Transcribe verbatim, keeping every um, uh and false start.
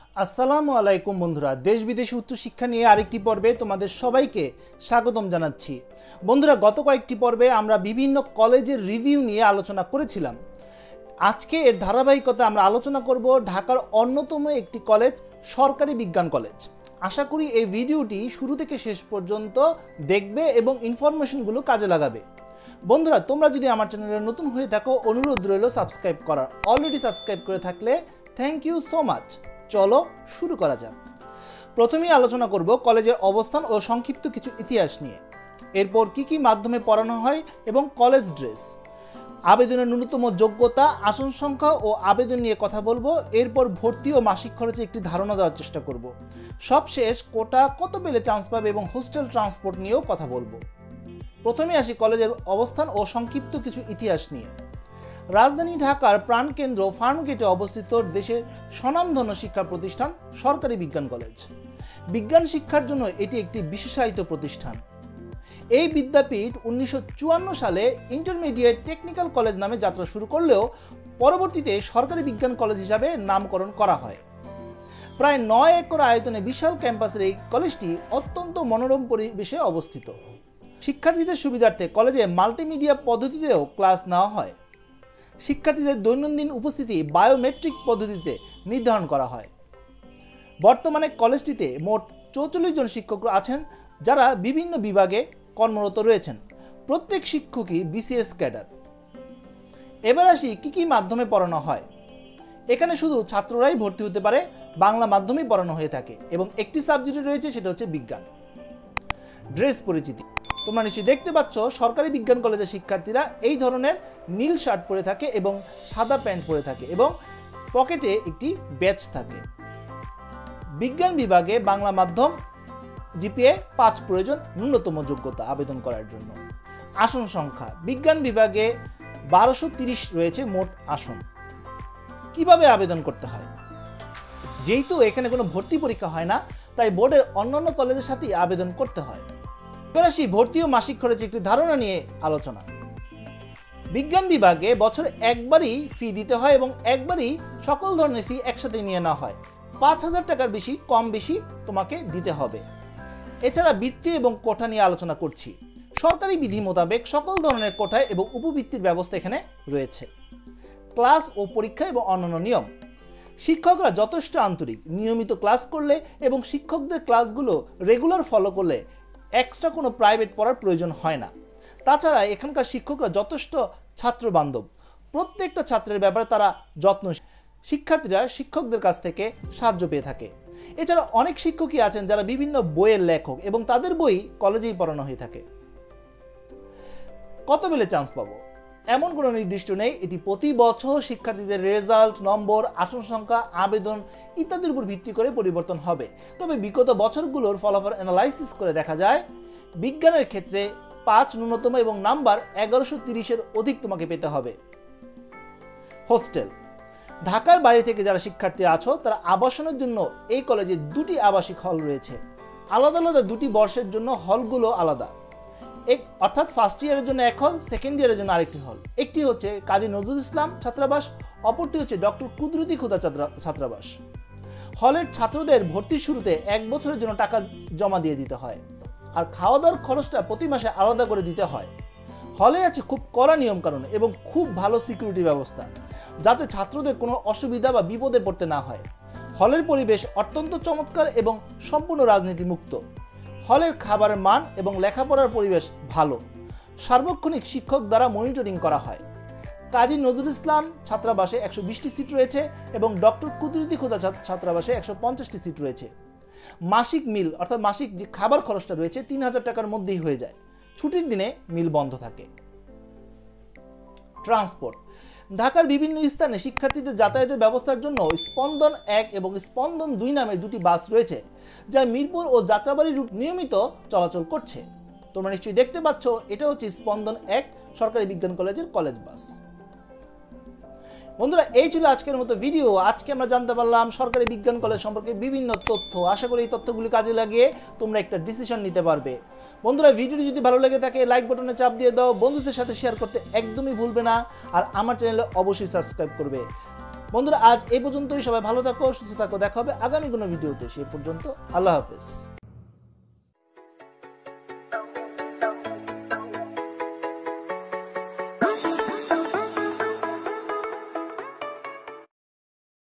আসসালামু আলাইকুম বন্ধুরা, দেশ বিদেশে উচ্চ শিক্ষা নিয়ে আরেকটি পর্বে তোমাদের সবাইকে স্বাগতম জানাচ্ছি। বন্ধুরা, গত কয়েকটি পর্বে আমরা বিভিন্ন কলেজের রিভিউ নিয়ে আলোচনা করেছিলাম। আজকে এর ধারাবাহিকতা আমরা আলোচনা করব ঢাকার অন্যতম একটি কলেজ, সরকারি বিজ্ঞান কলেজ। আশা করি এই ভিডিওটি শুরু থেকে শেষ পর্যন্ত দেখবে এবং ইনফরমেশনগুলো কাজে লাগাবে। বন্ধুরা, তোমরা যদি আমার চ্যানেলে নতুন হয়ে থাকো, অনুরোধ রইল সাবস্ক্রাইব করার। অলরেডি সাবস্ক্রাইব করে থাকলে থ্যাংক ইউ সো মাচ। চলো শুরু করা যাক। প্রথমেই আলোচনা করব কলেজের অবস্থান ও সংক্ষিপ্ত কিছু ইতিহাস নিয়ে। এরপর কি কি মাধ্যমে পড়ানো হয় এবং কলেজ ড্রেস, আবেদনের ন্যূনতম যোগ্যতা, আসন সংখ্যা ও আবেদন নিয়ে কথা বলবো। এরপর ভর্তি ও মাসিক খরচে একটি ধারণা দেওয়ার চেষ্টা করব। সবশেষ কোটা কত পেলে চান্স পাবে এবং হোস্টেল ট্রান্সপোর্ট নিয়েও কথা বলবো। প্রথমে আসি কলেজের অবস্থান ও সংক্ষিপ্ত কিছু ইতিহাস নিয়ে। রাজধানী ঢাকার প্রাণকেন্দ্র ফার্মগেটে অবস্থিত দেশের স্বনামধন্য শিক্ষা প্রতিষ্ঠান সরকারি বিজ্ঞান কলেজ। বিজ্ঞান শিক্ষার জন্য এটি একটি বিশেষায়িত প্রতিষ্ঠান। এই বিদ্যাপীঠ উনিশশো চুয়ান্ন সালে ইন্টারমিডিয়েট টেকনিক্যাল কলেজ নামে যাত্রা শুরু করলেও পরবর্তীতে সরকারি বিজ্ঞান কলেজ হিসাবে নামকরণ করা হয়। প্রায় নয় একর আয়তনে বিশাল ক্যাম্পাসের এই কলেজটি অত্যন্ত মনোরম পরিবেশে অবস্থিত। শিক্ষার্থীদের সুবিধার্থে কলেজে মাল্টিমিডিয়া পদ্ধতিতেও ক্লাস নেওয়া হয়। শিক্ষার্থীদের দৈনন্দিন উপস্থিতি বায়োমেট্রিক পদ্ধতিতে নির্ধারণ করা হয়। বর্তমানে কলেজটিতে মোট চৌচল্লিশ জন শিক্ষক আছেন, যারা বিভিন্ন বিভাগে কর্মরত রয়েছেন। প্রত্যেক শিক্ষকই বিসিএস ক্যাডার। এবার আসি কী কী মাধ্যমে পড়ানো হয়। এখানে শুধু ছাত্ররাই ভর্তি হতে পারে, বাংলা মাধ্যমেই পড়ানো হয়ে থাকে এবং একটি সাবজেক্টে রয়েছে, সেটা হচ্ছে বিজ্ঞান। ড্রেস পরিচিতি, তোমরা নিশ্চয়ই দেখতে পাচ্ছ সরকারি বিজ্ঞান কলেজের শিক্ষার্থীরা এই ধরনের নীল শার্ট পরে থাকে এবং সাদা প্যান্ট পরে থাকে এবং পকেটে একটি ব্যাজ থাকে। বিজ্ঞান বিভাগে বাংলা মাধ্যম, জিপিএ পাঁচ প্রয়োজন ন্যূনতম যোগ্যতা আবেদন করার জন্য। আসন সংখ্যা, বিজ্ঞান বিভাগে বারোশো তিরিশ রয়েছে মোট আসন। কিভাবে আবেদন করতে হয়? যেহেতু এখানে কোনো ভর্তি পরীক্ষা হয় না, তাই বোর্ডের অন্যান্য কলেজের সাথেই আবেদন করতে হয়। এবার আসি ভর্তি ও মাসিক খরচে একটি ধারণা নিয়ে আলোচনা। বিজ্ঞান বিভাগে বছরে একবারই ফি দিতে হয় এবং একবারই সকল ধরনের ফি একসাথে নিয়ে নেওয়া হয়। পাঁচ হাজার টাকার বেশি কম বেশি তোমাকে দিতে হবে। এছাড়া বৃত্তি এবং কোঠা নিয়ে আলোচনা করছি। সরকারি বিধি মোতাবেক সকল ধরনের কোঠায় এবং উপবৃত্তির ব্যবস্থা এখানে রয়েছে। ক্লাস ও পরীক্ষা এবং অন্যান্য নিয়ম। শিক্ষকরা যথেষ্ট আন্তরিক, নিয়মিত ক্লাস করলে এবং শিক্ষকদের ক্লাসগুলো রেগুলার ফলো করলে এক্সট্রা কোনো প্রাইভেট পড়ার প্রয়োজন হয় না। তাছাড়া এখানকার শিক্ষকরা যথেষ্ট ছাত্র বান্ধব। প্রত্যেকটা ছাত্রের ব্যাপারে তারা যত্নশীল। শিক্ষার্থীরা শিক্ষকদের কাছ থেকে সাহায্য পেয়ে থাকে। এছাড়া অনেক শিক্ষকই আছেন যারা বিভিন্ন বইয়ের লেখক এবং তাদের বই কলেজেই পড়ানো হয়ে থাকে। কত পেলে চান্স পাবো এমন কোনো নির্দিষ্ট নেই। এটি প্রতি বছর শিক্ষার্থীদের রেজাল্ট, নম্বর, আসন সংখ্যা, আবেদন ইত্যাদির উপর ভিত্তি করে পরিবর্তন হবে। তবে বিগত বছরগুলোর ফলাফল অ্যানালাইসিস করে দেখা যায় বিজ্ঞানের ক্ষেত্রে পাঁচ ন্যূনতম এবং নাম্বার এগারোশো তিরিশের অধিক তোমাকে পেতে হবে। হোস্টেল, ঢাকার বাইরে থেকে যারা শিক্ষার্থী আছো তারা আবাসনের জন্য এই কলেজে দুটি আবাসিক হল রয়েছে। আলাদা আলাদা দুটি বর্ষের জন্য হলগুলো আলাদা। এক অর্থাৎ ফার্স্ট ইয়ারের জন্য এক হল, সেকেন্ড ইয়ারের জন্য আরেকটি হল। একটি হচ্ছে কাজী নজরুল ইসলাম ছাত্রাবাস, অপরটি হচ্ছে ডক্টর কুদরতি খুদা ছাত্রাবাস। হলের ছাত্রদের ভর্তির শুরুতে এক বছরের জন্য টাকা জমা দিয়ে দিতে হয়, আর খাওয়া দাওয়ার খরচটা প্রতি মাসে আলাদা করে দিতে হয়। হলে আছে খুব কড়া নিয়মকানুন এবং খুব ভালো সিকিউরিটি ব্যবস্থা, যাতে ছাত্রদের কোনো অসুবিধা বা বিপদে পড়তে না হয়। হলের পরিবেশ অত্যন্ত চমৎকার এবং সম্পূর্ণ রাজনীতি মুক্ত। হলের খাবারের মান এবং লেখাপড়ার পরিবেশ ভালো। সার্বক্ষণিক শিক্ষক দ্বারা মনিটরিং করা হয়। কাজী নজরুল ইসলাম ছাত্রাবাসে একশো বিশটি সিট রয়েছে এবং ডক্টর কুদরতি খুদা ছাত্রাবাসে একশো পঞ্চাশটি সিট রয়েছে। মাসিক মিল অর্থাৎ মাসিক যে খাবার খরচটা রয়েছে তিন হাজার টাকার মধ্যেই হয়ে যায়। ছুটির দিনে মিল বন্ধ থাকে। ট্রান্সপোর্ট, ঢাকার বিভিন্ন স্থানে শিক্ষার্থীদের যাতায়াতের ব্যবস্থার জন্য স্পন্দন এক এবং স্পন্দন দুই নামের দুটি বাস রয়েছে, যা মিরপুর ও যাত্রাবাড়ি রুট নিয়মিত চলাচল করছে। তোমরা নিশ্চয়ই দেখতে পাচ্ছ, এটা হচ্ছে স্পন্দন এক সরকারি বিজ্ঞান কলেজের কলেজ বাস। বন্ধুরা, এই ছিল আজকের মতো ভিডিও। আজকে আমরা জানতে পারলাম সরকারি বিজ্ঞান কলেজ সম্পর্কে বিভিন্ন তথ্য। আশা করি এই তথ্যগুলি কাজে লাগিয়ে তোমরা একটা ডিসিশন নিতে পারবে। বন্ধুরা, ভিডিওটি যদি ভালো লেগে থাকে লাইক বাটনে চাপ দিয়ে দাও, বন্ধুদের সাথে শেয়ার করতে একদমই ভুলবে না, আর আমার চ্যানেলে অবশ্যই সাবস্ক্রাইব করবে। বন্ধুরা আজ এই পর্যন্তই, সবাই ভালো থাকো, সুস্থ থাকো, দেখা হবে আগামী কোনো ভিডিওতে। সেই পর্যন্ত আল্লাহ হাফেজ।